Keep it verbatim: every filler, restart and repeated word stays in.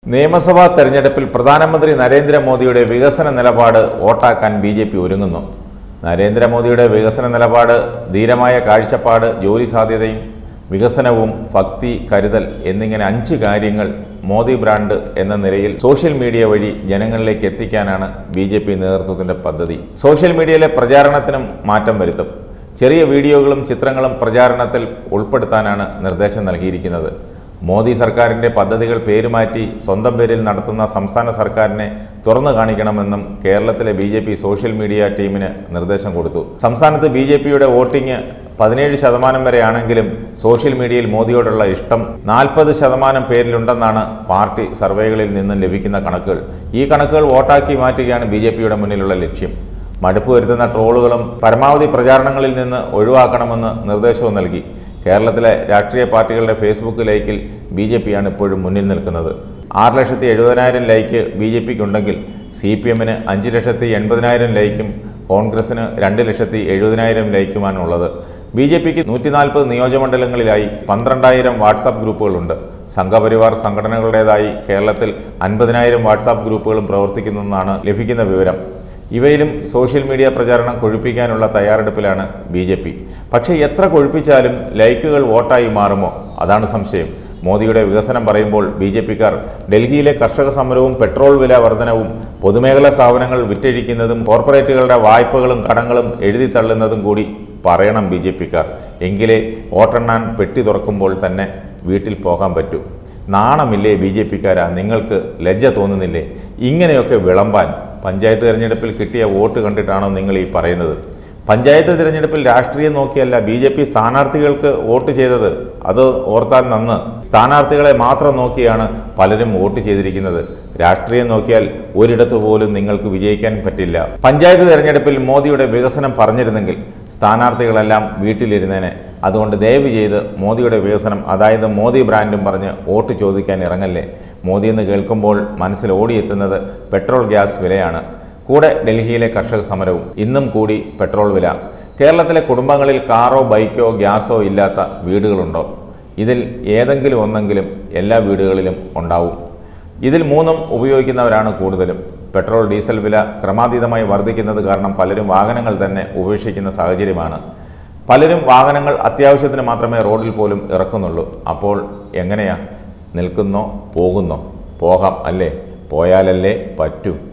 നിയമസഭാ തെരഞ്ഞെടുപ്പിൽ പ്രധാനമന്ത്രി നരേന്ദ്രമോദിയുടെ വികസന നിലപാട് വോട്ടാക്കാൻ ബി ജെ പി ഒരുങ്ങുന്നു. നരേന്ദ്രമോദിയുടെ വികസന നിലപാട്, ധീരമായ കാഴ്ചപ്പാട്, ജോലി സാധ്യതയും വികസനവും, ഭക്തി, കരുതൽ എന്നിങ്ങനെ അഞ്ച് കാര്യങ്ങൾ മോദി ബ്രാൻഡ് എന്ന നിലയിൽ സോഷ്യൽ മീഡിയ വഴി ജനങ്ങളിലേക്ക് എത്തിക്കാനാണ് ബി ജെ പി നേതൃത്വത്തിൻ്റെ പദ്ധതി. സോഷ്യൽ മീഡിയയിലെ പ്രചാരണത്തിനും മാറ്റം വരുത്തും. ചെറിയ വീഡിയോകളും ചിത്രങ്ങളും പ്രചാരണത്തിൽ ഉൾപ്പെടുത്താനാണ് നിർദ്ദേശം നൽകിയിരിക്കുന്നത്. മോദി സർക്കാരിൻ്റെ പദ്ധതികൾ പേരുമാറ്റി സ്വന്തം പേരിൽ നടത്തുന്ന സംസ്ഥാന സർക്കാരിനെ തുറന്നു കാണിക്കണമെന്നും കേരളത്തിലെ B J P social media ടീമിന് നിർദ്ദേശം കൊടുത്തു. സംസ്ഥാനത്ത് ബി ജെ പിയുടെ വോട്ടിംഗ് പതിനേഴ് ശതമാനം വരെയാണെങ്കിലും സോഷ്യൽ മീഡിയയിൽ മോദിയോടുള്ള ഇഷ്ടം നാൽപ്പത് ശതമാനം പേരിലുണ്ടെന്നാണ് പാർട്ടി സർവേകളിൽ നിന്നും ലഭിക്കുന്ന കണക്കുകൾ. ഈ കണക്കുകൾ വോട്ടാക്കി മാറ്റുകയാണ് ബി ജെ പിയുടെ മുന്നിലുള്ള ലക്ഷ്യം. മടുപ്പ് വരുത്തുന്ന ട്രോളുകളും പരമാവധി പ്രചാരണങ്ങളിൽ നിന്ന് ഒഴിവാക്കണമെന്ന് നിർദ്ദേശവും നൽകി. കേരളത്തിലെ രാഷ്ട്രീയ പാർട്ടികളുടെ ഫേസ്ബുക്ക് ലൈക്കിൽ ബി ജെ പിയാണ് ഇപ്പോഴും മുന്നിൽ നിൽക്കുന്നത്. ആറ് ലക്ഷത്തി എഴുപതിനായിരം ലൈക്ക് ബി ജെ പിക്ക് ഉണ്ടെങ്കിൽ സി പി എമ്മിന് അഞ്ച് ലക്ഷത്തി എൺപതിനായിരം ലൈക്കും കോൺഗ്രസിന് രണ്ട് ലക്ഷത്തി എഴുപതിനായിരം ലൈക്കുമാണ് ഉള്ളത്. ബി ജെ പിക്ക് നൂറ്റി നാൽപ്പത് നിയോജകമണ്ഡലങ്ങളിലായി പന്ത്രണ്ടായിരം വാട്സാപ്പ് ഗ്രൂപ്പുകളുണ്ട്. സംഘപരിവാർ സംഘടനകളുടേതായി കേരളത്തിൽ അൻപതിനായിരം വാട്സാപ്പ് ഗ്രൂപ്പുകളും പ്രവർത്തിക്കുന്നതെന്നാണ് ലഭിക്കുന്ന വിവരം. ഇവയിലും സോഷ്യൽ മീഡിയ പ്രചാരണം കൊഴുപ്പിക്കാനുള്ള തയ്യാറെടുപ്പിലാണ് ബി ജെ പി. പക്ഷേ എത്ര കൊഴുപ്പിച്ചാലും ലൈക്കുകൾ വോട്ടായി മാറുമോ? അതാണ് സംശയം. മോദിയുടെ വികസനം പറയുമ്പോൾ ബി ജെ പിക്കാർ ഡൽഹിയിലെ കർഷക സമരവും പെട്രോൾ വില വർധനവും പൊതുമേഖലാ സ്ഥാപനങ്ങൾ വിറ്റഴിക്കുന്നതും കോർപ്പറേറ്റുകളുടെ വായ്പകളും കടങ്ങളും എഴുതി തള്ളുന്നതും കൂടി പറയണം ബി ജെ പിക്കാർ. എങ്കിലേ വോട്ടെണ്ണാൻ പെട്ടി തുറക്കുമ്പോൾ തന്നെ വീട്ടിൽ പോകാൻ പറ്റൂ. നാണമില്ലേ ബി ജെ പിക്കാരാ? നിങ്ങൾക്ക് ലജ്ജ തോന്നുന്നില്ലേ ഇങ്ങനെയൊക്കെ വിളമ്പാൻ? പഞ്ചായത്ത് തിരഞ്ഞെടുപ്പിൽ കിട്ടിയ വോട്ട് കണ്ടിട്ടാണോ നിങ്ങൾ ഈ പറയുന്നത്? പഞ്ചായത്ത് തിരഞ്ഞെടുപ്പിൽ രാഷ്ട്രീയം നോക്കിയല്ല ബി ജെ പി സ്ഥാനാർത്ഥികൾക്ക് വോട്ട് ചെയ്തത്. അത് ഓർത്താൽ നന്ന്. സ്ഥാനാർത്ഥികളെ മാത്രം നോക്കിയാണ് പലരും വോട്ട് ചെയ്തിരിക്കുന്നത്. രാഷ്ട്രീയം നോക്കിയാൽ ഒരിടത്ത് പോലും നിങ്ങൾക്ക് വിജയിക്കാൻ പറ്റില്ല. പഞ്ചായത്ത് തിരഞ്ഞെടുപ്പിൽ മോദിയുടെ വികസനം പറഞ്ഞിരുന്നെങ്കിൽ സ്ഥാനാർത്ഥികളെല്ലാം വീട്ടിലിരുന്നേനെ. അതുകൊണ്ട് ദയവ് ചെയ്ത് മോദിയുടെ വികസനം, അതായത് മോദി ബ്രാൻഡും പറഞ്ഞ് വോട്ട് ചോദിക്കാൻ ഇറങ്ങല്ലേ. മോദി എന്ന് കേൾക്കുമ്പോൾ മനസ്സിൽ ഓടിയെത്തുന്നത് പെട്രോൾ ഗ്യാസ് വിലയാണ്. കൂടെ ഡൽഹിയിലെ കർഷക സമരവും. ഇന്നും കൂടി പെട്രോൾ വില. കേരളത്തിലെ കുടുംബങ്ങളിൽ കാറോ ബൈക്കോ ഗ്യാസോ ഇല്ലാത്ത വീടുകളുണ്ടോ? ഇതിൽ ഏതെങ്കിലും ഒന്നെങ്കിലും എല്ലാ വീടുകളിലും ഉണ്ടാവും. ഇതിൽ മൂന്നും ഉപയോഗിക്കുന്നവരാണ് കൂടുതലും. പെട്രോൾ ഡീസൽ വില ക്രമാതീതമായി വർദ്ധിക്കുന്നത് കാരണം പലരും വാഹനങ്ങൾ തന്നെ ഉപേക്ഷിക്കുന്ന സാഹചര്യമാണ്. പലരും വാഹനങ്ങൾ അത്യാവശ്യത്തിന് മാത്രമേ റോഡിൽ പോലും ഇറക്കുന്നുള്ളൂ. അപ്പോൾ എങ്ങനെയാ? നിൽക്കുന്നോ? പോകുന്നോ? പോകാം അല്ലേ? പോയാലല്ലേ പറ്റൂ.